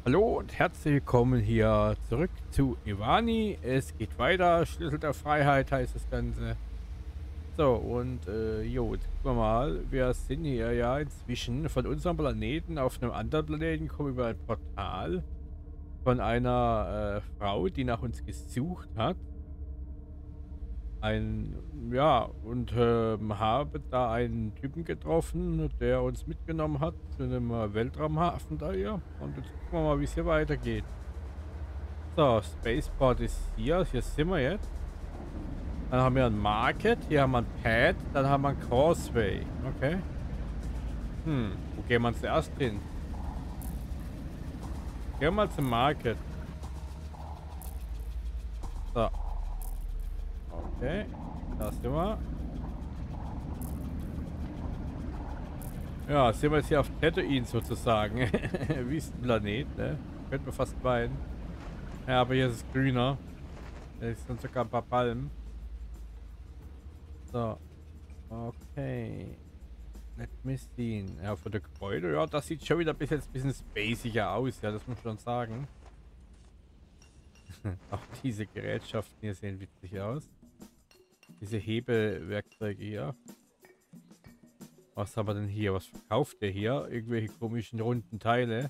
Hallo und herzlich willkommen hier zurück zu Ivani. Es geht weiter. Schlüssel der Freiheit heißt das Ganze. So, und jo, jetzt gucken wir mal. Wir sind hier ja inzwischen von unserem Planeten auf einem anderen Planeten, kommen über ein Portal von einer Frau, die nach uns gesucht hat. Ja, und habe da einen Typen getroffen, der uns mitgenommen hat zu einem Weltraumhafen da hier. Und jetzt gucken wir mal, wie es hier weitergeht. So, Spaceport ist hier. Hier sind wir jetzt. Dann haben wir ein Market. Hier haben wir ein Pad. Dann haben wir ein Causeway. Okay. Wo gehen wir zuerst hin? Gehen wir mal zum Market. So. Okay. Da sind wir. Ja, sind wir jetzt hier auf Tatooine sozusagen. Wüstenplanet, ne? Könnte man fast meinen. Ja, aber hier ist es grüner. Es sind sogar ein paar Palmen. So. Okay. Let me see. Ja, von der Gebäude. Ja, das sieht schon wieder bis jetzt ein bisschen spaciger aus. Ja, das muss man schon sagen. Auch diese Gerätschaften hier sehen witzig aus. Diese Hebewerkzeuge hier. Was haben wir denn hier? Was verkauft der hier? Irgendwelche komischen runden Teile.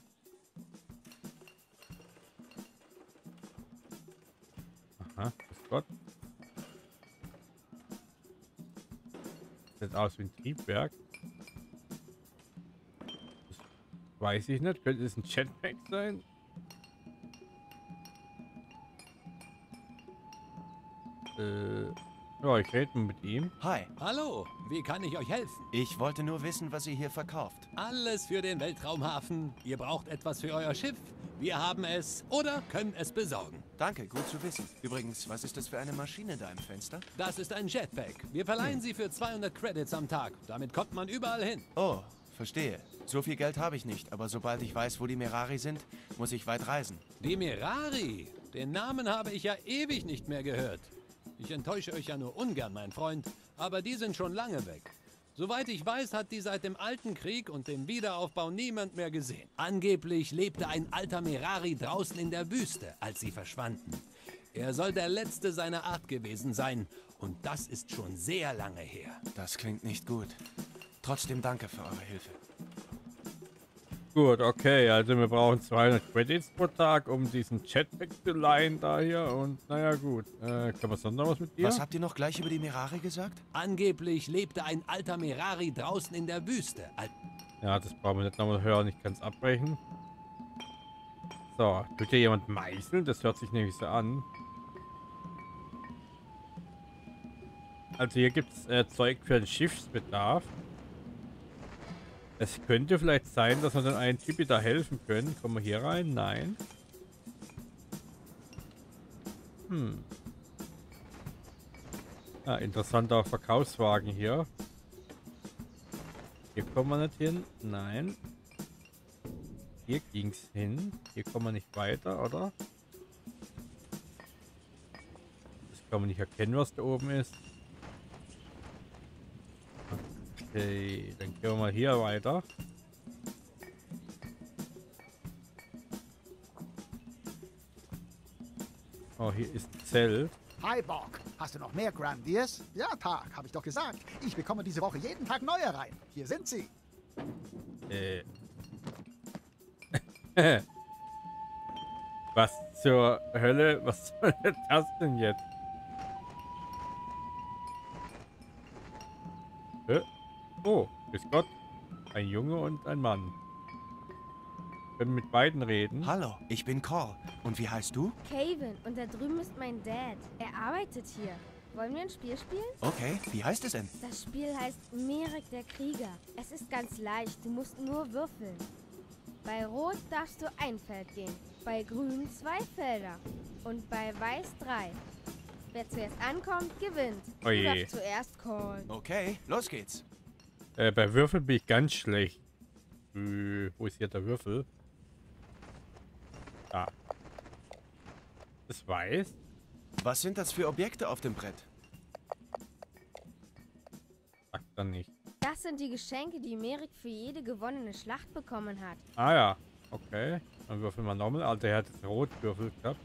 Aha, grüß Gott. Sieht aus wie ein Triebwerk. Das weiß ich nicht. Könnte es ein Jetpack sein? Ja, ich rede mit ihm. Hi, Hallo, wie kann ich euch helfen? ich wollte nur wissen, was ihr hier verkauft. Alles für den Weltraumhafen. Ihr braucht etwas für euer Schiff. Wir haben es oder können es besorgen. Danke, gut zu wissen. Übrigens, was ist das für eine Maschine da im Fenster? Das ist ein Jetpack. Wir verleihen sie für 200 Credits am Tag. Damit kommt man überall hin. Oh, verstehe. So viel Geld habe ich nicht, aber sobald ich weiß, wo die Mirari sind, muss ich weit reisen. Die Mirari. Den Namen habe ich ja ewig nicht mehr gehört. Ich enttäusche euch ja nur ungern, mein Freund, aber die sind schon lange weg. Soweit ich weiß, hat die seit dem Alten Krieg und dem Wiederaufbau niemand mehr gesehen. Angeblich lebte ein alter Mirari draußen in der Wüste, als sie verschwanden. Er soll der letzte seiner Art gewesen sein und das ist schon sehr lange her. Das klingt nicht gut. Trotzdem danke für eure Hilfe. Gut, okay, also wir brauchen 200 Credits pro Tag, um diesen Jetpack zu leihen da hier. Und naja, gut. Können wir sonst noch was mit dir? Was habt ihr noch gleich über die Mirari gesagt? Angeblich lebte ein alter Mirari draußen in der Wüste. Ja, das brauchen wir nicht nochmal hören. Ich kann es abbrechen. So, tut hier jemand meißeln? Das hört sich nämlich so an. Also hier gibt es Zeug für den Schiffsbedarf. Es könnte vielleicht sein, dass wir dann einen Typi da helfen können. Kommen wir hier rein? Nein. Ah, interessanter Verkaufswagen hier. Hier kommen wir nicht hin. Nein. Hier ging es hin. Hier kommen wir nicht weiter, oder? Das kann man nicht erkennen, was da oben ist. Okay, dann gehen wir mal hier weiter. Oh, hier ist ein Zelt. Hi, Borg. Hast du noch mehr Grandiers? Ja, Tag, habe ich doch gesagt. Ich bekomme diese Woche jeden Tag neue rein. Hier sind sie. Was zur Hölle? Was soll das denn jetzt? Oh, grüß Gott. Ein Junge und ein Mann. Können mit beiden reden. Hallo, ich bin Call. Und wie heißt du? Caven, und da drüben ist mein Dad. Er arbeitet hier. Wollen wir ein Spiel spielen? Okay, wie heißt es denn? Das Spiel heißt Merek der Krieger. Es ist ganz leicht, du musst nur würfeln. Bei Rot darfst du ein Feld gehen, bei Grün 2 Felder und bei Weiß 3. Wer zuerst ankommt, gewinnt. Oh Du je. darfst zuerst callen. Okay, los geht's. Bei Würfeln bin ich ganz schlecht. Wo ist hier der Würfel? Da. Das weiß. Was sind das für Objekte auf dem Brett? Sagt er nicht. Das sind die Geschenke, die Merek für jede gewonnene Schlacht bekommen hat. Ah ja. Okay. Dann würfeln wir nochmal. Alter, er hat jetzt rot gewürfelt gehabt.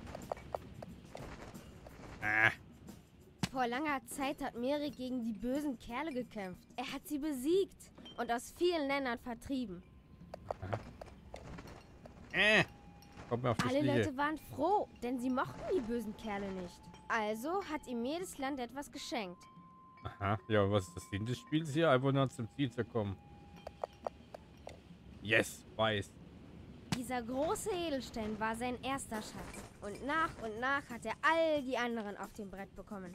Vor langer Zeit hat Mary gegen die bösen Kerle gekämpft. Er hat sie besiegt und aus vielen Ländern vertrieben. Kommt mir auf die Alle Schliche. Leute waren froh, denn sie mochten die bösen Kerle nicht. Also hat ihm jedes Land etwas geschenkt. Aha. Ja, und was ist das Sinn des Spiels hier? Einfach nur zum Ziel zu kommen. Yes, weiß. Dieser große Edelstein war sein erster Schatz. Und nach hat er all die anderen auf dem Brett bekommen.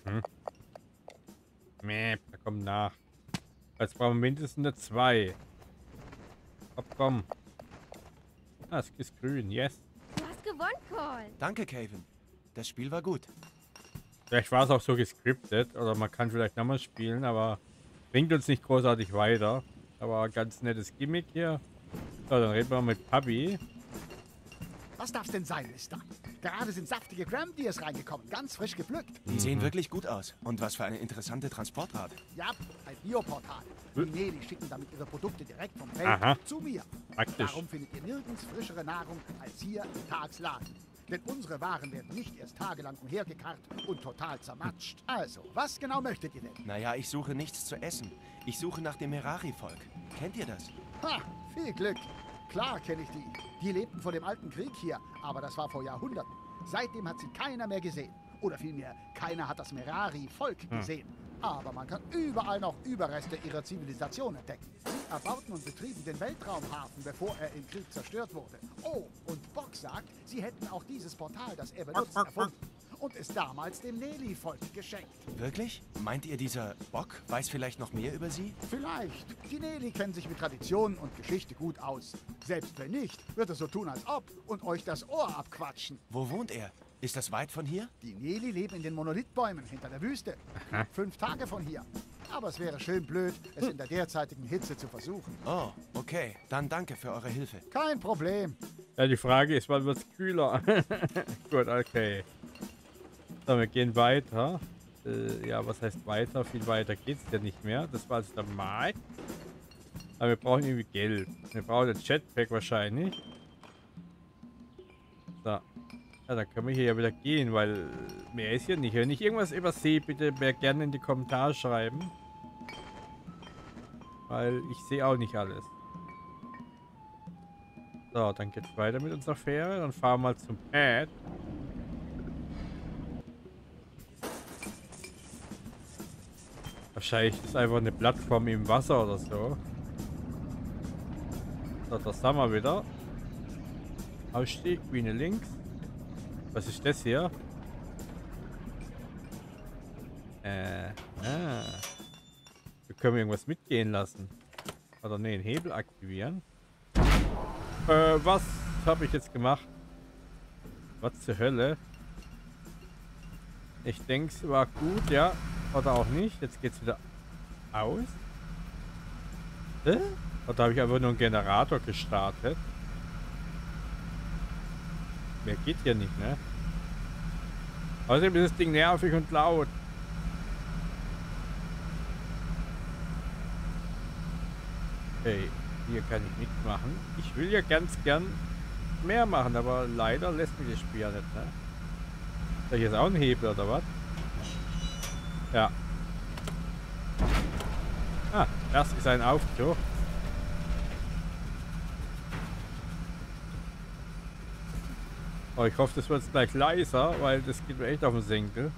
Mäh, da kommt nach. Jetzt brauchen wir mindestens eine 2. Komm. Ah, es ist grün, yes. Du hast gewonnen, Cole. Danke, Caven. Das Spiel war gut. Vielleicht war es auch so gescriptet oder man kann vielleicht nochmal spielen, aber bringt uns nicht großartig weiter. Aber ein ganz nettes Gimmick hier. So, dann reden wir mit Papi. Was darf's denn sein, Mister? Gerade sind saftige Gramdeers reingekommen, ganz frisch gepflückt. Die sehen wirklich gut aus. Und was für eine interessante Transportart. Ja, ein Bioportal. Die Neli schicken damit ihre Produkte direkt vom Feld Aha. zu mir. Praktisch. Darum findet ihr nirgends frischere Nahrung als hier im Tagsladen. Denn unsere Waren werden nicht erst tagelang umhergekarrt und total zermatscht. Also, was genau möchtet ihr denn? Naja, ich suche nichts zu essen. Ich suche nach dem Merari-Volk. Kennt ihr das? Ha, viel Glück. Klar kenne ich die. Die lebten vor dem alten Krieg hier, aber das war vor Jahrhunderten. Seitdem hat sie keiner mehr gesehen. Oder vielmehr, keiner hat das Merari-Volk gesehen. Aber man kann überall noch Überreste ihrer Zivilisation entdecken. Sie erbauten und betrieben den Weltraumhafen, bevor er im Krieg zerstört wurde. Oh, und Bock sagt, sie hätten auch dieses Portal, das er benutzt, erfunden. Und es damals dem Neli-Volk geschenkt. Wirklich? Meint ihr, dieser Bock weiß vielleicht noch mehr über sie? Vielleicht. Die Neli kennen sich mit Tradition und Geschichte gut aus. Selbst wenn nicht, wird er so tun, als ob und euch das Ohr abquatschen. Wo wohnt er? Ist das weit von hier? Die Neli leben in den Monolithbäumen hinter der Wüste. 5 Tage von hier. Aber es wäre schön blöd, es in der derzeitigen Hitze zu versuchen. Oh, okay. Dann danke für eure Hilfe. Kein Problem. Ja, die Frage ist, wann wird es kühler? Gut, okay. So, wir gehen weiter. Ja, was heißt weiter? Viel weiter geht es ja nicht mehr. Das war also der Markt. Aber wir brauchen irgendwie Geld. Wir brauchen ein Jetpack wahrscheinlich. So. Ja, dann können wir hier ja wieder gehen, weil mehr ist hier nicht. Wenn ich irgendwas übersehe, bitte mehr gerne in die Kommentare schreiben. Weil ich sehe auch nicht alles. So, dann geht's weiter mit unserer Fähre. Dann fahren wir mal zum Pad. Wahrscheinlich ist einfach eine Plattform im Wasser oder so. So, das haben wir wieder. Ausstieg, Biene links. Was ist das hier? Wir können irgendwas mitgehen lassen. Oder ne, den Hebel aktivieren. Was habe ich jetzt gemacht? Was zur Hölle? Ich denke, es war gut, ja. Oder auch nicht. Jetzt geht's wieder aus. Oder habe ich einfach nur einen Generator gestartet? Mehr geht hier nicht, ne? Außerdem ist das Ding nervig und laut. Okay, hier kann ich nichts machen. Ich will ja ganz gern mehr machen, aber leider lässt mich das Spiel ja nicht, ne? Da hier ist auch ein Hebel, oder was? Ja. Ah, das ist ein Aufzug. Oh, ich hoffe, das wird jetzt gleich leiser, weil das geht mir echt auf den Senkel.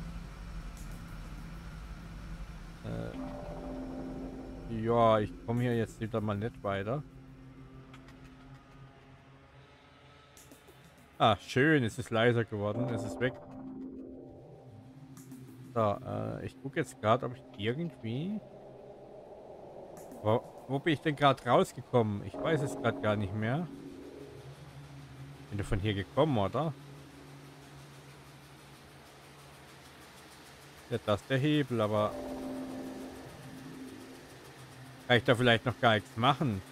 Ja, ich komme hier jetzt wieder mal nicht weiter. Ah, schön, es ist leiser geworden, es ist weg. So, ich gucke jetzt gerade, ob ich irgendwie... Wo bin ich denn gerade rausgekommen? Ich weiß es gerade gar nicht mehr. Bin du von hier gekommen, oder? Ja, das ist der Hebel, aber... Kann ich da vielleicht noch gar nichts machen?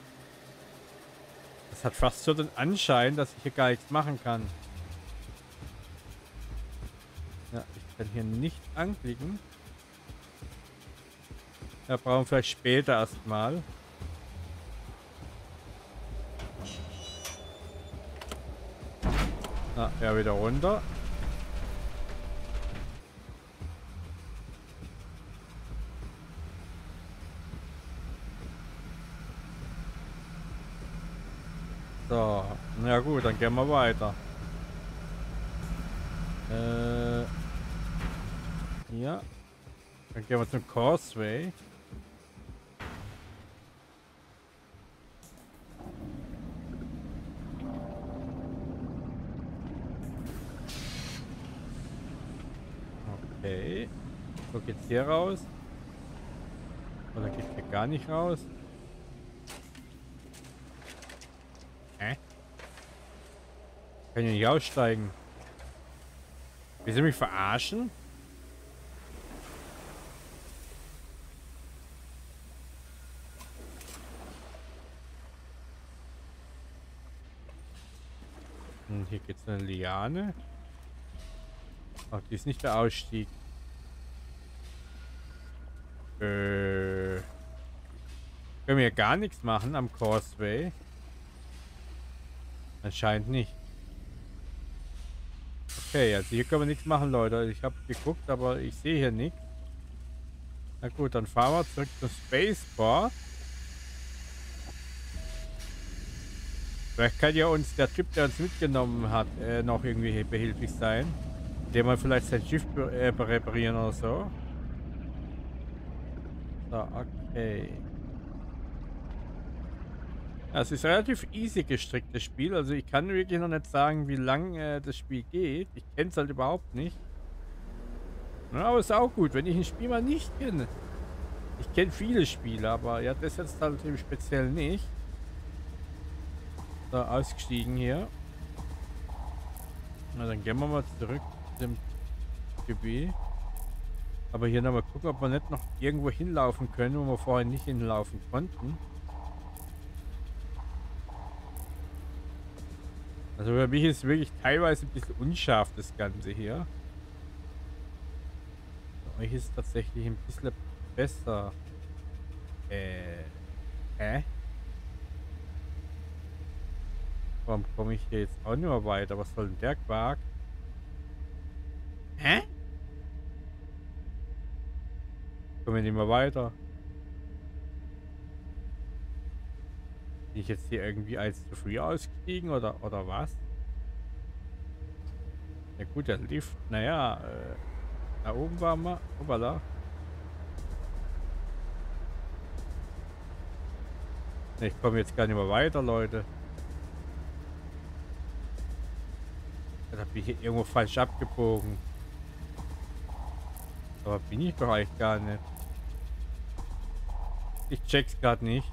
Das hat fast so den Anschein, dass ich hier gar nichts machen kann. Ja, ich kann hier nicht anklicken. Ja, brauchen wir vielleicht später erstmal. Na, ja, wieder runter. So, na gut, dann gehen wir weiter. Ja. Dann gehen wir zum Causeway. Okay. So geht's hier raus. Oder geht's hier gar nicht raus? Kann ich nicht aussteigen. Willst du mich verarschen? Hier gibt es eine Liane. Ach, die ist nicht der Ausstieg. Können wir gar nichts machen am Causeway? Anscheinend nicht. Okay, also hier können wir nichts machen, Leute. Ich habe geguckt, aber ich sehe hier nichts. Na gut, dann fahren wir zurück zum Spaceport. Vielleicht kann ja uns der Typ, der uns mitgenommen hat, noch irgendwie behilflich sein. Indem wir vielleicht sein Schiff reparieren oder so. So, okay. Es ist relativ easy gestrickt, das Spiel. Also ich kann wirklich noch nicht sagen, wie lang das Spiel geht. Ich kenne es halt überhaupt nicht. Ja, aber ist auch gut, wenn ich ein Spiel mal nicht kenne. Ich kenne viele Spiele, aber ja, das jetzt halt im Speziellen nicht. So, ausgestiegen hier. Na, dann gehen wir mal zurück zu dem Gebiet. Aber hier nochmal gucken, ob wir nicht noch irgendwo hinlaufen können, wo wir vorher nicht hinlaufen konnten. Also für mich ist wirklich teilweise ein bisschen unscharf das Ganze hier. Für euch ist es tatsächlich ein bisschen besser. Warum komme ich hier jetzt auch nicht mehr weiter? Was soll denn der Quark? Hä? Kommen wir nicht mehr weiter? Bin ich jetzt hier irgendwie als zu früh ausgestiegen oder was? Ja gut, der Lift. Naja, da oben waren wir. Hoppala. Ich komme jetzt gar nicht mehr weiter, Leute. Da bin ich hier irgendwo falsch abgebogen. Aber bin ich doch eigentlich gar nicht. Ich check's gerade nicht.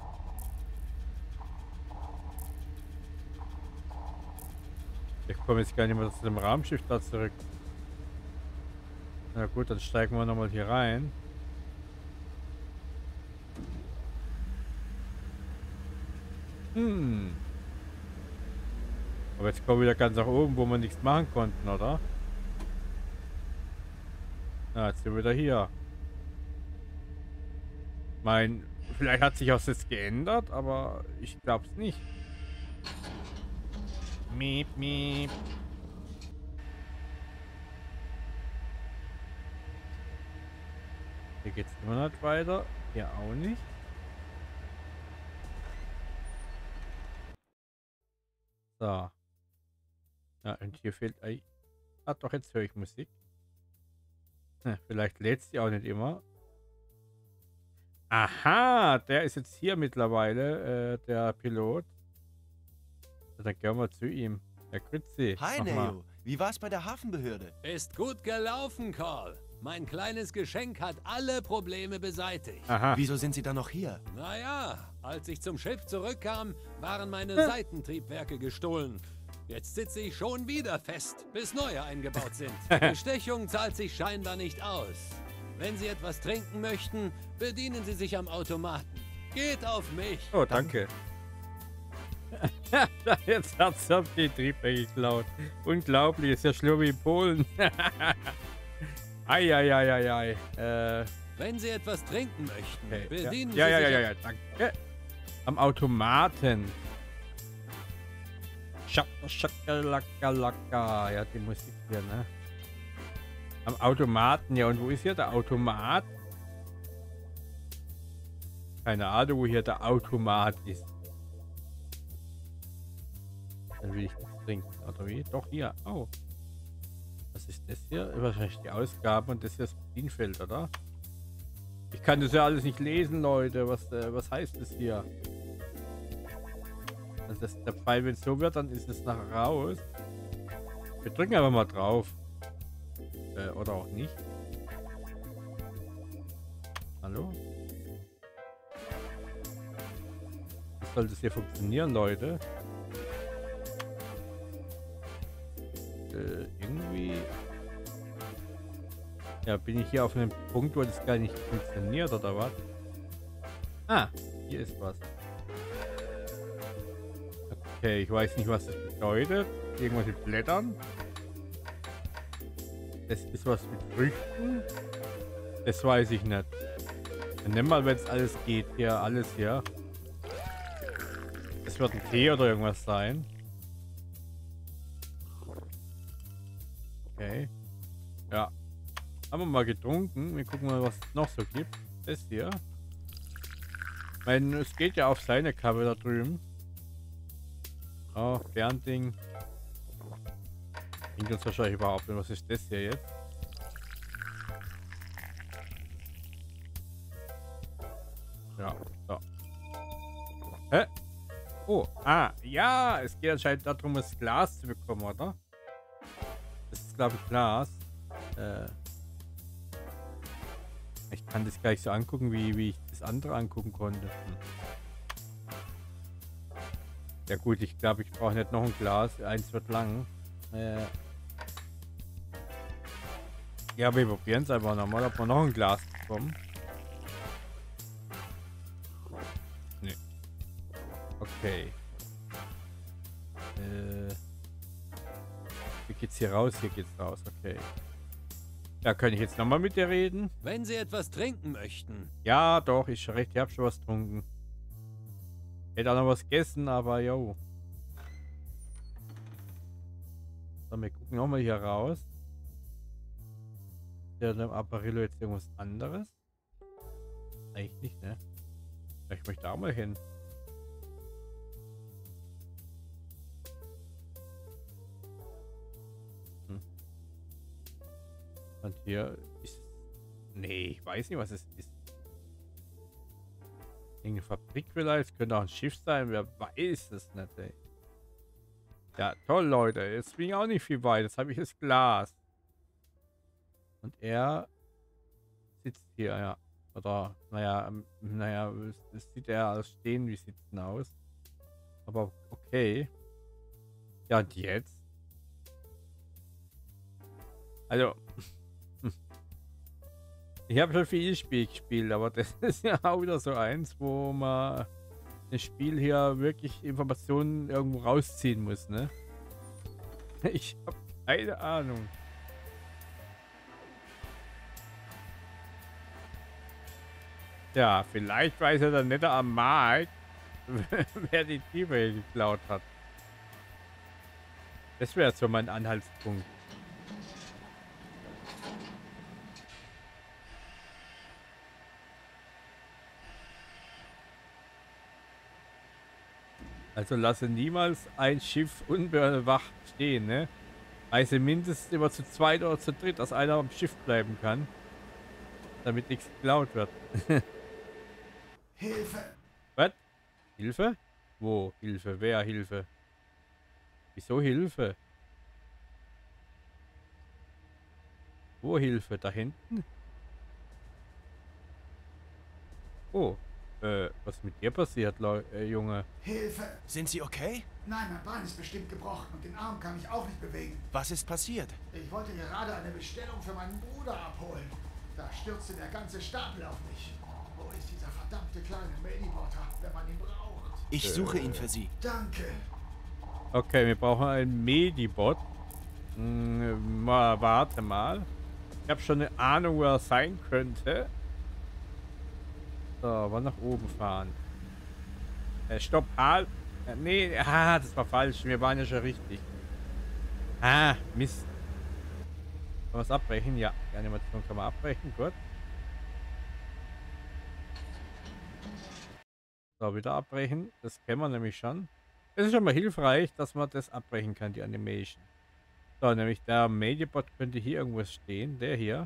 Ich komme jetzt gar nicht mehr zu dem Raumschiff da zurück. Na gut, dann steigen wir nochmal hier rein. Aber jetzt kommen wir wieder ganz nach oben, wo wir nichts machen konnten, oder? Na, jetzt sind wir wieder hier. Mein, vielleicht hat sich auch das geändert, aber ich glaube es nicht. Miep, miep. Hier geht's immer nicht weiter. Hier auch nicht. So. Ja, und hier fehlt... Ah, doch, jetzt höre ich Musik. Vielleicht lädt sie auch nicht immer. Aha, der ist jetzt hier mittlerweile, der Pilot. Dann gehen wir zu ihm. Herr Grützi. Hi, Neo. Wie war's bei der Hafenbehörde? Ist gut gelaufen, Carl. Mein kleines Geschenk hat alle Probleme beseitigt. Aha. Wieso sind Sie dann noch hier? Naja, als ich zum Schiff zurückkam, waren meine Seitentriebwerke gestohlen. Jetzt sitze ich schon wieder fest, bis neue eingebaut sind. Bestechung zahlt sich scheinbar nicht aus. Wenn Sie etwas trinken möchten, bedienen Sie sich am Automaten. Geht auf mich. Oh, danke. Jetzt hat's auf die Triebwerke geklaut. Unglaublich, ist ja schlimm wie in Polen. Eieieiei. Wenn Sie etwas trinken möchten, Okay, bedienen ja, Sie sich... danke. Am Automaten. Schakalaka. Ja, die Musik hier, ne? Am Automaten, ja. Und wo ist hier der Automat? Keine Ahnung, wo hier der Automat ist. Dann will ich das trinken, oder wie? Doch, hier. Oh. Was ist das hier? Wahrscheinlich die Ausgaben und das hier ist das Bedienfeld, oder? Ich kann das ja alles nicht lesen, Leute. Was heißt das hier? Also das, der Pfeil, wenn es so wird, dann ist es nachher raus. Wir drücken einfach mal drauf. Oder auch nicht. Hallo? Wie soll das hier funktionieren, Leute? Irgendwie... Ja, bin ich hier auf einem Punkt, wo das gar nicht funktioniert, oder was? Ah, hier ist was. Okay, ich weiß nicht, was das bedeutet. Irgendwas mit Blättern. Das ist was mit Früchten. Das weiß ich nicht. Dann nimm mal, wenn es alles geht. Hier, alles hier. Das wird ein Tee oder irgendwas sein. Okay. Ja. Haben wir mal getrunken. Wir gucken mal, was es noch so gibt. Das hier. Ich meine, es geht ja auf seine Kappe da drüben. Oh, Fernding. Bringt uns wahrscheinlich überhaupt nicht. Was ist das hier jetzt? Ja, so. Hä? Oh, ja, es geht anscheinend darum, das Glas zu bekommen, oder? Das ist, glaube ich, Glas. Ich kann das gleich so angucken, wie ich das andere angucken konnte. Ja gut, ich glaube, ich brauche nicht noch ein Glas. Eins wird lang. Ja, wir probieren es einfach nochmal, ob wir noch ein Glas bekommen. Nee. Okay. Wie geht's hier raus? Hier geht's raus, okay. Ja, kann ich jetzt nochmal mit dir reden? Wenn Sie etwas trinken möchten. Ja, doch, ist schon recht. Ich habe schon was getrunken. Hätte auch noch was gegessen, aber jo. So, wir gucken nochmal hier raus. Ist ja dem Apparillo jetzt irgendwas anderes? Eigentlich nicht, ne? Ich möchte auch mal hin. Und hier ist... Nee, ich weiß nicht, was es ist. Irgendeine Fabrik vielleicht. Könnte auch ein Schiff sein. Wer weiß es nicht, ey. Ja, toll, Leute. Jetzt bin ich auch nicht viel weit. Jetzt habe ich das Glas. Und er sitzt hier, ja. Oder, naja, das sieht eher als stehen wie sitzen aus. Aber okay. Ja, und jetzt? Also... Ich habe schon viel Spiel gespielt, aber das ist ja auch wieder so eins, wo man das Spiel hier wirklich Informationen irgendwo rausziehen muss, ne? Ich habe keine Ahnung. Ja, vielleicht weiß er dann nicht am Markt, wer die Tiefe geklaut hat. Das wäre so mein Anhaltspunkt. Also lasse niemals ein Schiff unbewacht stehen, ne? Weise mindestens immer zu zweit oder zu dritt, dass einer am Schiff bleiben kann. Damit nichts geklaut wird. Hilfe! Was? Hilfe? Wo? Hilfe? Wer Hilfe? Wieso Hilfe? Wo Hilfe? Da hinten? Oh. Was mit dir passiert, Junge? Hilfe! Sind Sie okay? Nein, mein Bein ist bestimmt gebrochen und den Arm kann ich auch nicht bewegen. Was ist passiert? Ich wollte gerade eine Bestellung für meinen Bruder abholen. Da stürzte der ganze Stapel auf mich. Wo ist dieser verdammte kleine Medibotter, wenn man ihn braucht? Ich suche ihn für Sie. Danke. Okay, wir brauchen einen Medibot. Warte mal. Ich habe schon eine Ahnung, wo er sein könnte. So, aber nach oben fahren. Stopp, halt. Nee, das war falsch. Wir waren ja schon richtig. Mist. Kann man es abbrechen? Ja, die Animation kann man abbrechen. Gut. So, wieder abbrechen. Das kennen wir nämlich schon. Es ist schon mal hilfreich, dass man das abbrechen kann, die Animation. So, nämlich der Mediabot könnte hier irgendwas stehen. Der hier.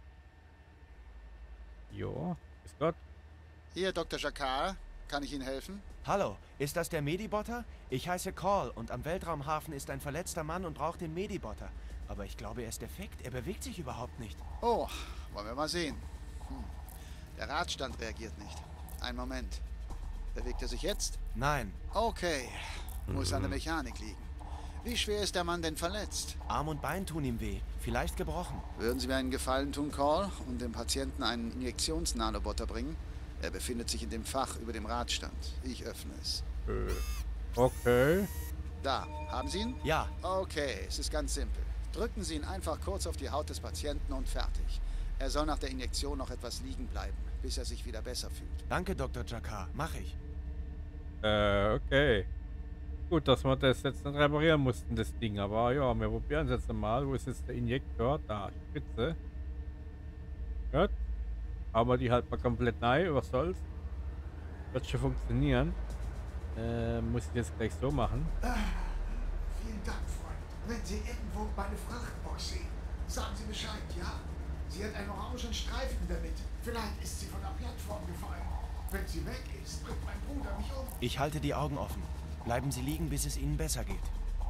Jo, ist Gott. Hier, Dr. Jacquard. Kann ich Ihnen helfen? Hallo, ist das der Medibotter? Ich heiße Call und am Weltraumhafen ist ein verletzter Mann und braucht den Medibotter. Aber ich glaube, er ist defekt. Er bewegt sich überhaupt nicht. Oh, wollen wir mal sehen. Der Radstand reagiert nicht. Einen Moment. Bewegt er sich jetzt? Nein, Okay. Muss an der Mechanik liegen. Wie schwer ist der Mann denn verletzt? Arm und Bein tun ihm weh. Vielleicht gebrochen. Würden Sie mir einen Gefallen tun, Call, und dem Patienten einen Injektionsnanobotter bringen? Er befindet sich in dem Fach über dem Radstand. Ich öffne es. Okay. Da, haben Sie ihn? Ja, Okay, es ist ganz simpel. Drücken Sie ihn einfach kurz auf die Haut des Patienten und fertig. Er soll nach der Injektion noch etwas liegen bleiben, bis er sich wieder besser fühlt. danke, Dr. Jacquard. Mach ich. Okay. Gut, dass wir das jetzt nicht reparieren mussten, das Ding. Aber ja, wir probieren es jetzt mal. Wo ist jetzt der Injektor? Da, Spitze. Gut. Aber die halt mal komplett neu. Was soll's? Wird schon funktionieren. Muss ich jetzt gleich so machen. Vielen Dank, Freund. Wenn Sie irgendwo meine Frachtbox sehen, sagen Sie Bescheid, ja? Sie hat einen orangen Streifen in der Mitte. Vielleicht ist sie von der Plattform gefallen. Wenn sie weg ist, bringt mein Bruder mich um. Ich halte die Augen offen. Bleiben Sie liegen, bis es Ihnen besser geht.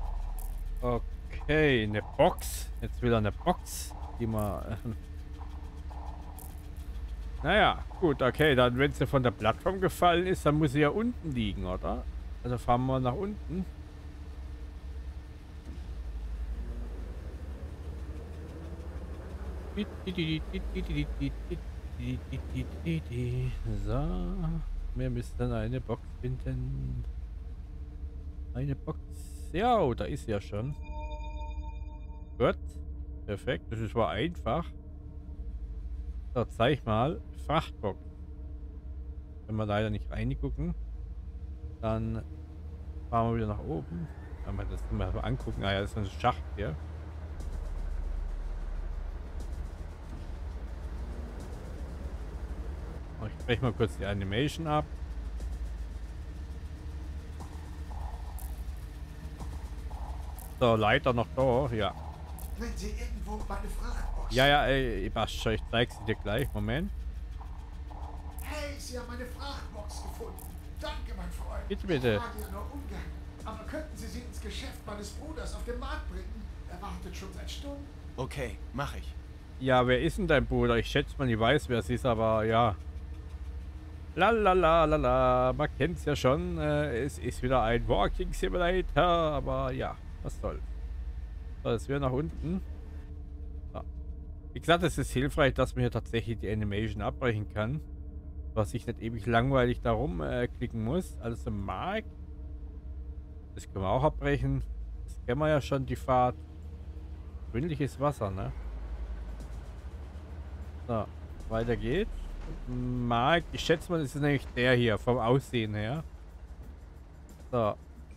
Okay, eine Box. Jetzt wieder eine Box, die man... Naja, gut, okay. Dann, wenn sie von der Plattform gefallen ist, dann muss sie ja unten liegen, oder? Also fahren wir nach unten. So, wir müssen eine Box finden. Eine Box. Ja, oh, da ist sie ja schon. Gut. Perfekt. Das war einfach. So, zeig mal. Frachtbox. Wenn wir leider nicht reingucken, dann fahren wir wieder nach oben. Wenn wir das mal angucken. Ah ja, das ist ein Schacht hier. Ich breche mal kurz die Animation ab. So, Leiter noch da, ja. Wenn Sie irgendwo meine Frachtbox Ja, Bascha, ich zeig sie dir gleich. Moment. Hey, Sie haben meine Frachtbox gefunden. Danke, mein Freund. Bitte, bitte. Ich mag ja nur ungern. Aber könnten Sie sie ins Geschäft meines Bruders auf den Markt bringen? Er wartet schon seit Stunden. Okay, mach ich. Ja, wer ist denn dein Bruder? Ich schätze mal, ich weiß, wer es ist, aber ja. Lalalala, man kennt es ja schon. Es ist wieder ein Walking Simulator, aber ja, was soll's. So, jetzt wieder nach unten. So. Wie gesagt, es ist hilfreich, dass man hier tatsächlich die Animation abbrechen kann. Was ich nicht ewig langweilig darum klicken muss. Also Mark. Das können wir auch abbrechen. Das kennen wir ja schon, die Fahrt. Grünliches Wasser, ne? So, weiter geht's. Mark, ich schätze mal, das ist nämlich der hier, vom Aussehen her. So.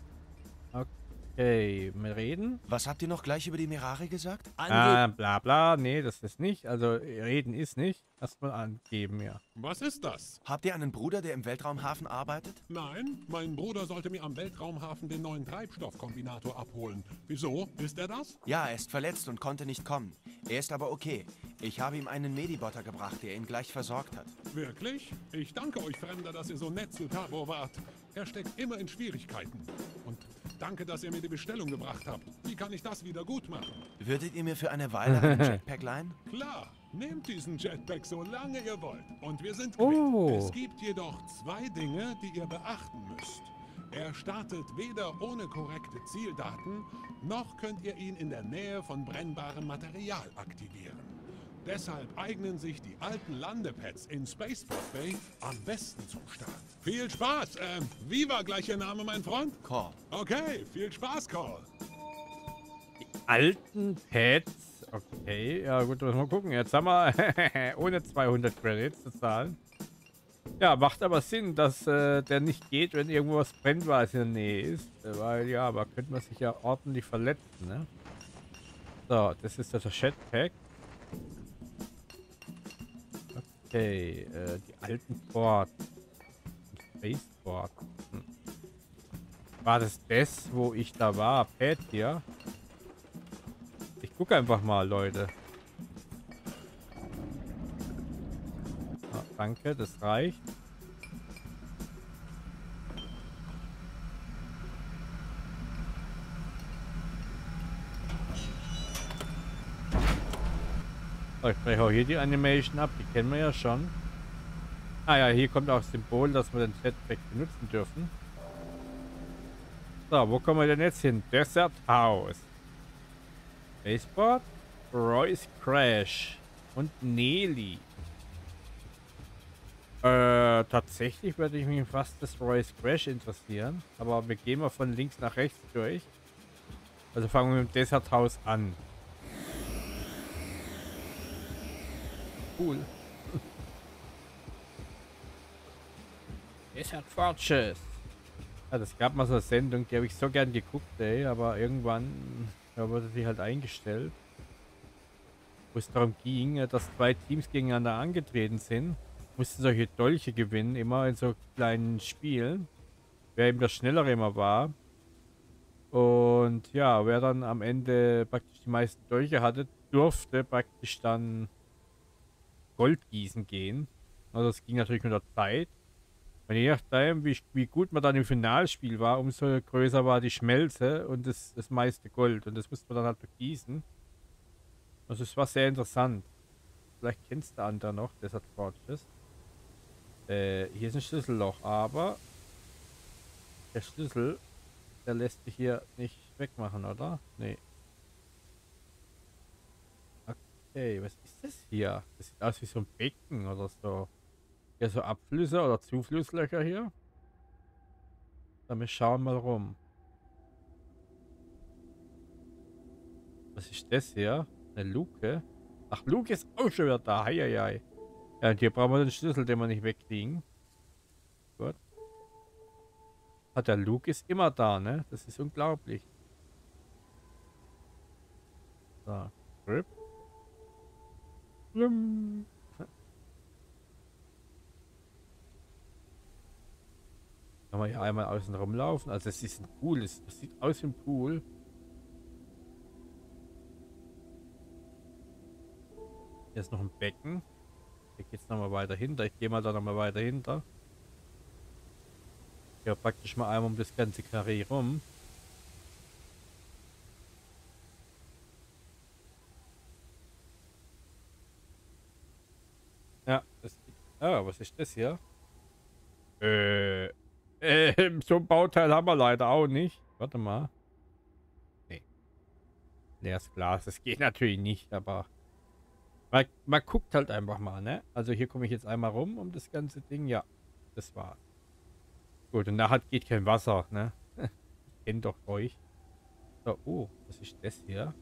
Okay, wir reden. Was habt ihr noch gleich über die Mirari gesagt? Bla bla, nee, das ist nicht. Also, reden ist nicht. Erstmal angeben, ja. Was ist das? Habt ihr einen Bruder, der im Weltraumhafen arbeitet? Nein, mein Bruder sollte mir am Weltraumhafen den neuen Treibstoffkombinator abholen. Wieso? Ist er das? Ja, er ist verletzt und konnte nicht kommen. Er ist aber okay. Ich habe ihm einen Medibotter gebracht, der ihn gleich versorgt hat. Wirklich? Ich danke euch, Fremder, dass ihr so nett zu Tabo wart. Er steckt immer in Schwierigkeiten. Und danke, dass ihr mir die Bestellung gebracht habt. Wie kann ich das wieder gut machen? Würdet ihr mir für eine Weile einen Jetpack leihen? Klar, nehmt diesen Jetpack so lange ihr wollt. Und wir sind Oh. quitt. Es gibt jedoch 2 Dinge, die ihr beachten müsst. Er startet weder ohne korrekte Zieldaten, noch könnt ihr ihn in der Nähe von brennbarem Material aktivieren. Deshalb eignen sich die alten Landepads in Spaceport Bay am besten zum Start. Viel Spaß! Wie war gleich Ihr Name, mein Freund? Call. Okay, viel Spaß, Call. Alten Pads. Okay, ja gut, müssen wir gucken. Jetzt haben wir ohne 200 Credits zu zahlen. Ja, macht aber Sinn, dass der nicht geht, wenn irgendwo was Brennbares in der Nähe ist. Weil ja, aber könnte man sich ja ordentlich verletzen, ne? So, das ist das Jetpack. Okay, die alten Port. Spaceport. Hm. War das, wo ich da war? Pad hier? Ich gucke einfach mal, Leute. Ah, danke, das reicht. So, ich breche auch hier die Animation ab, die kennen wir ja schon. Ah ja, hier kommt auch das Symbol, dass wir den Jetpack benutzen dürfen. So, wo kommen wir denn jetzt hin? Desert House. Baseboard, Royce Crash und Nelly. Tatsächlich würde ich mich fast das Royce Crash interessieren. Aber wir gehen mal von links nach rechts durch. Also fangen wir mit dem Desert House an. Cool. Desert Fortress. Ja, das gab mal so eine Sendung, die habe ich so gern geguckt, ey. Aber irgendwann wurde sie halt eingestellt. Wo es darum ging, dass zwei Teams gegeneinander angetreten sind. Mussten solche Dolche gewinnen, immer in so kleinen Spielen. Wer eben das Schnellere immer war. Und ja, wer dann am Ende praktisch die meisten Dolche hatte, durfte praktisch dann Gold gießen gehen. Also es ging natürlich mit der Zeit. Und je nachdem, wie gut man dann im Finalspiel war, umso größer war die Schmelze und das meiste Gold. Und das musste man dann halt begießen. Also es war sehr interessant. Vielleicht kennst du andere noch, Desert Fortress. Hier ist ein Schlüsselloch, aber der Schlüssel, der lässt sich hier nicht wegmachen, oder? Nee. Okay, was ist das hier? Das sieht aus wie so ein Becken oder so. Ja, so Abflüsse oder Zuflusslöcher hier. Dann wir schauen mal rum. Was ist das hier? Eine Luke? Ach, Luke ist auch schon wieder da. Heieiei. Ja, und hier brauchen wir den Schlüssel, den wir nicht wegkriegen. Gut. Der Luke ist immer da, ne? Das ist unglaublich. So. Grip. Kann man hier einmal außen rumlaufen? Also es ist ein Pool. Das sieht aus wie ein Pool. Hier ist noch ein Becken. Hier geht es nochmal weiter hinter. Ich gehe mal da nochmal weiter hinter. Ja, praktisch mal einmal um das ganze Karree rum. Ja, das. Ah, was ist das hier? So ein Bauteil haben wir leider auch nicht. Warte mal. Nee. Leeres Glas. Das geht natürlich nicht, aber. Man guckt halt einfach mal, ne? Also hier komme ich jetzt einmal rum um das ganze Ding. Ja, das war's. Gut, und nachher geht kein Wasser, ne? Kennt doch euch. So, oh, was ist das hier?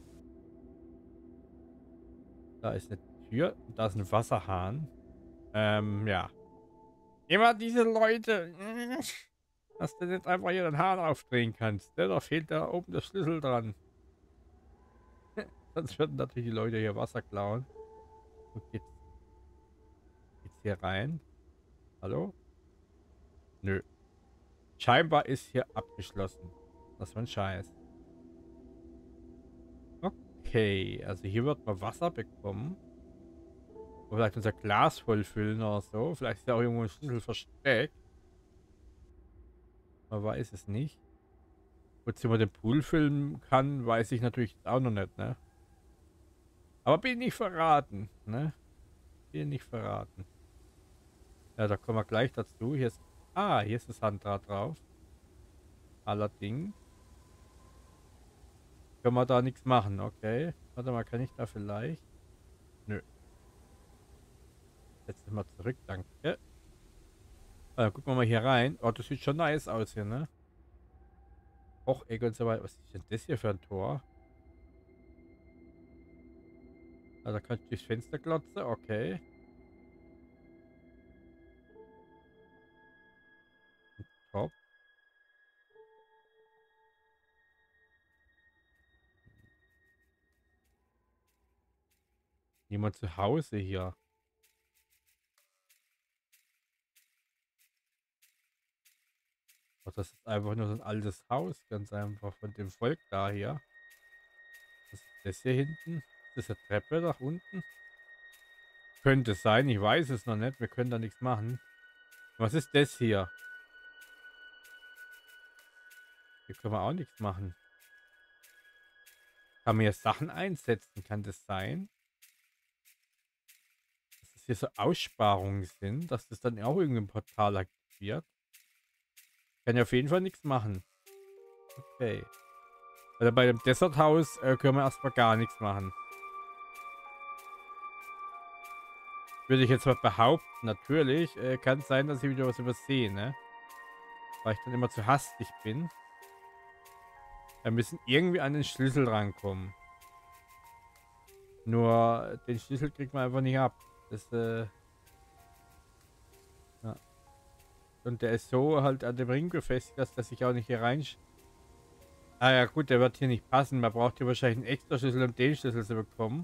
Da ist eine Tür und da ist ein Wasserhahn. Ja. Immer diese Leute. Dass du nicht einfach hier den Hahn aufdrehen kannst. Ne? Da fehlt da oben der Schlüssel dran. Sonst würden natürlich die Leute hier Wasser klauen. Und geht's hier rein? Hallo? Nö. Scheinbar ist hier abgeschlossen. Das war ein Scheiß. Okay, also hier wird man Wasser bekommen. Oder vielleicht unser Glas vollfüllen oder so. Vielleicht ist ja auch irgendwo ein Schlüssel versteckt. Man weiß es nicht. Wozu man den Pool füllen kann, weiß ich natürlich auch noch nicht, ne? Aber bin nicht verraten, ne? Bin nicht verraten. Ja, da kommen wir gleich dazu. Hier ist. Ah, hier ist das Handdraht drauf. Allerdings können wir da nichts machen, okay. Warte mal, kann ich da vielleicht? Nö. Setz dich mal zurück, danke. Gucken wir mal hier rein. Oh, das sieht schon nice aus hier, ne? Ecke und so weiter. Was ist denn das hier für ein Tor? Da kann ich durchs Fenster glotzen, okay. Niemand zu Hause hier. Ach, das ist einfach nur so ein altes Haus, ganz einfach von dem Volk da hier. Was ist das hier hinten? Ist das eine Treppe nach unten? Könnte sein, ich weiß es noch nicht. Wir können da nichts machen. Was ist das hier? Hier können wir auch nichts machen. Kann man hier Sachen einsetzen? Kann das sein? Dass das hier so Aussparungen sind, dass das dann auch irgendwie ein Portal aktiviert. Kann ja auf jeden Fall nichts machen. Okay. Also bei dem Desert House können wir erstmal gar nichts machen. Würde ich jetzt mal behaupten. Natürlich kann es sein, dass ich wieder was übersehe, ne? Weil ich dann immer zu hastig bin. Wir müssen irgendwie an den Schlüssel rankommen. Nur den Schlüssel kriegt man einfach nicht ab. Das, ja. Und der ist so halt an dem Ring befestigt, dass der sich auch nicht hier rein... Ah ja gut, der wird hier nicht passen. Man braucht hier wahrscheinlich einen extra Schlüssel, um den Schlüssel zu bekommen.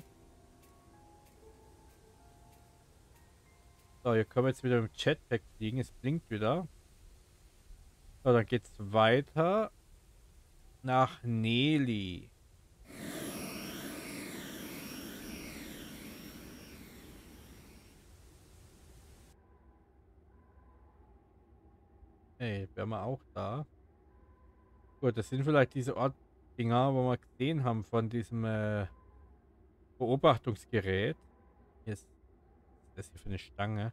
So, hier können wir jetzt wieder im Jetpack fliegen. Es blinkt wieder. So, dann geht's weiter nach Nelly. Hey, wären wir auch da. Gut, das sind vielleicht diese Ort-Dinger, wo wir gesehen haben von diesem Beobachtungsgerät. Hier ist das hier für eine Stange.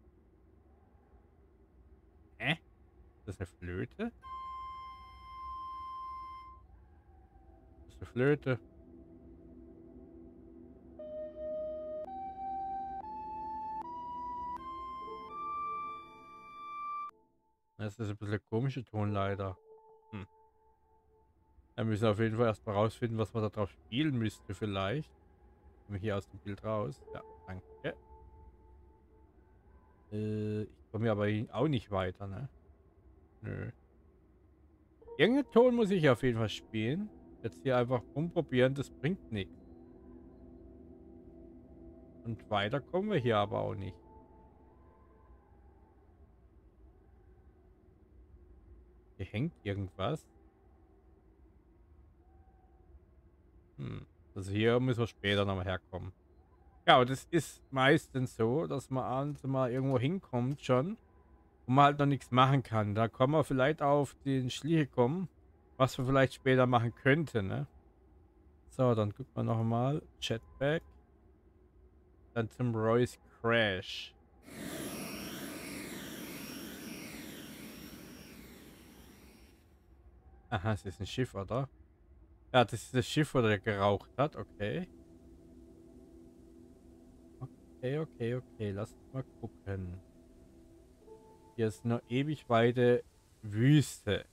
Ist das eine Flöte? Das ist eine Flöte. Das ist ein bisschen eine komische Tonleiter. Da müssen wir auf jeden Fall erstmal rausfinden, was man da drauf spielen müsste vielleicht. Kommen wir hier aus dem Bild raus. Ja, danke. Ich komme hier aber auch nicht weiter, ne? Nö. Irgendeinen Ton muss ich auf jeden Fall spielen. Jetzt hier einfach rumprobieren, das bringt nichts. Und weiter kommen wir hier aber auch nicht. Hier hängt irgendwas. Also hier müssen wir später nochmal herkommen. Ja, und es ist meistens so, dass man abends mal irgendwo hinkommt schon und man halt noch nichts machen kann. Da kann man vielleicht auf den Schliche kommen, was man vielleicht später machen könnte, ne? So, dann guckt man nochmal. Jetpack. Dann zum Royce Crash. Aha, es ist ein Schiff, oder? Ja, das ist das Schiff, wo der geraucht hat. Okay. Okay. Lass uns mal gucken. Hier ist eine ewig weite Wüste.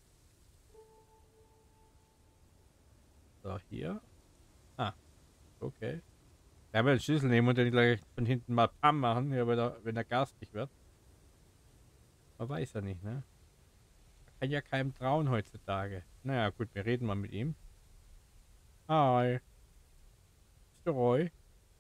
So, hier. Ah, okay. Ja, wir den Schlüssel nehmen und den gleich von hinten mal Pam machen, ja, wenn er garstig wird. Man weiß ja nicht, ne? Man kann ja keinem trauen heutzutage. Naja, gut, wir reden mal mit ihm. Hi. Mr. Roy.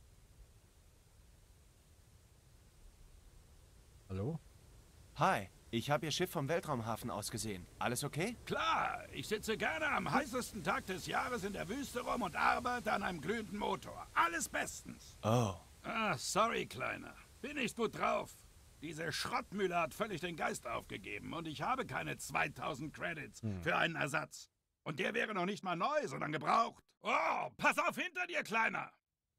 Hallo? Hi, ich habe Ihr Schiff vom Weltraumhafen aus gesehen. Alles okay? Klar, ich sitze gerne am heißesten Tag des Jahres in der Wüste rum und arbeite an einem glühenden Motor. Alles bestens. Oh. Ah, sorry, Kleiner. Bin nicht gut drauf. Diese Schrottmühle hat völlig den Geist aufgegeben und ich habe keine 2000 Credits für einen Ersatz. Und der wäre noch nicht mal neu, sondern gebraucht. Oh, pass auf hinter dir, Kleiner!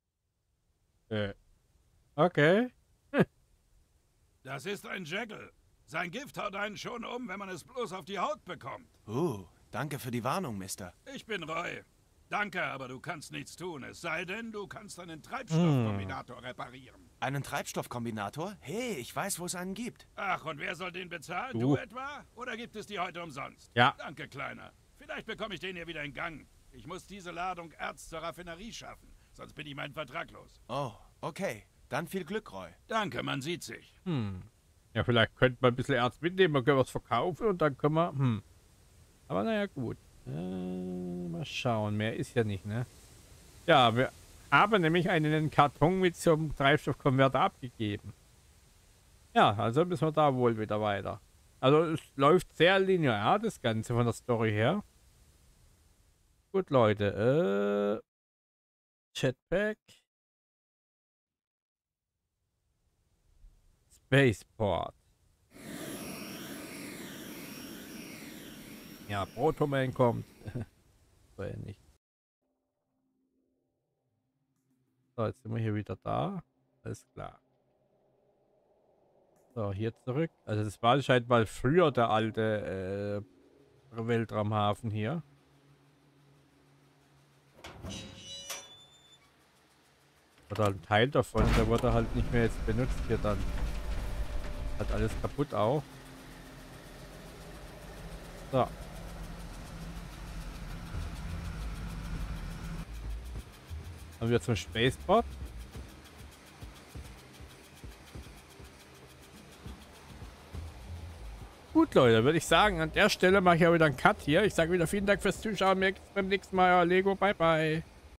Okay. Das ist ein Jackal. Sein Gift haut einen schon um, wenn man es bloß auf die Haut bekommt. Danke für die Warnung, Mister. Ich bin Roy. Danke, aber du kannst nichts tun, es sei denn, du kannst einen Treibstoffkombinator reparieren. Einen Treibstoffkombinator? Hey, ich weiß, wo es einen gibt. Ach, und wer soll den bezahlen? Du etwa? Oder gibt es die heute umsonst? Ja. Danke, Kleiner. Vielleicht bekomme ich den hier wieder in Gang. Ich muss diese Ladung Erz zur Raffinerie schaffen, sonst bin ich meinen Vertrag los. Oh, okay. Dann viel Glück, Roy. Danke, man sieht sich. Ja, vielleicht könnte man ein bisschen Erz mitnehmen, dann können wir es verkaufen und dann können wir... Aber naja, gut. Mal schauen, mehr ist ja nicht, ne? Ja, habe nämlich einen Karton mit so einem Treibstoffkonverter abgegeben. Ja, also müssen wir da wohl wieder weiter. Also es läuft sehr linear, das Ganze von der Story her. Gut, Leute. Jetpack. Spaceport. Ja, Protoman kommt. So ähnlich. So, jetzt sind wir hier wieder da. Alles klar. So, hier zurück. Also das war anscheinend mal früher der alte Weltraumhafen hier. Oder ein Teil davon, der wurde halt nicht mehr jetzt benutzt hier dann. Hat alles kaputt auch. So. Haben wir zum Spaceport. Gut, Leute, würde ich sagen, an der Stelle mache ich ja wieder einen Cut hier. Ich sage wieder vielen Dank fürs Zuschauen. Mir geht's beim nächsten Mal. Lego, bye bye.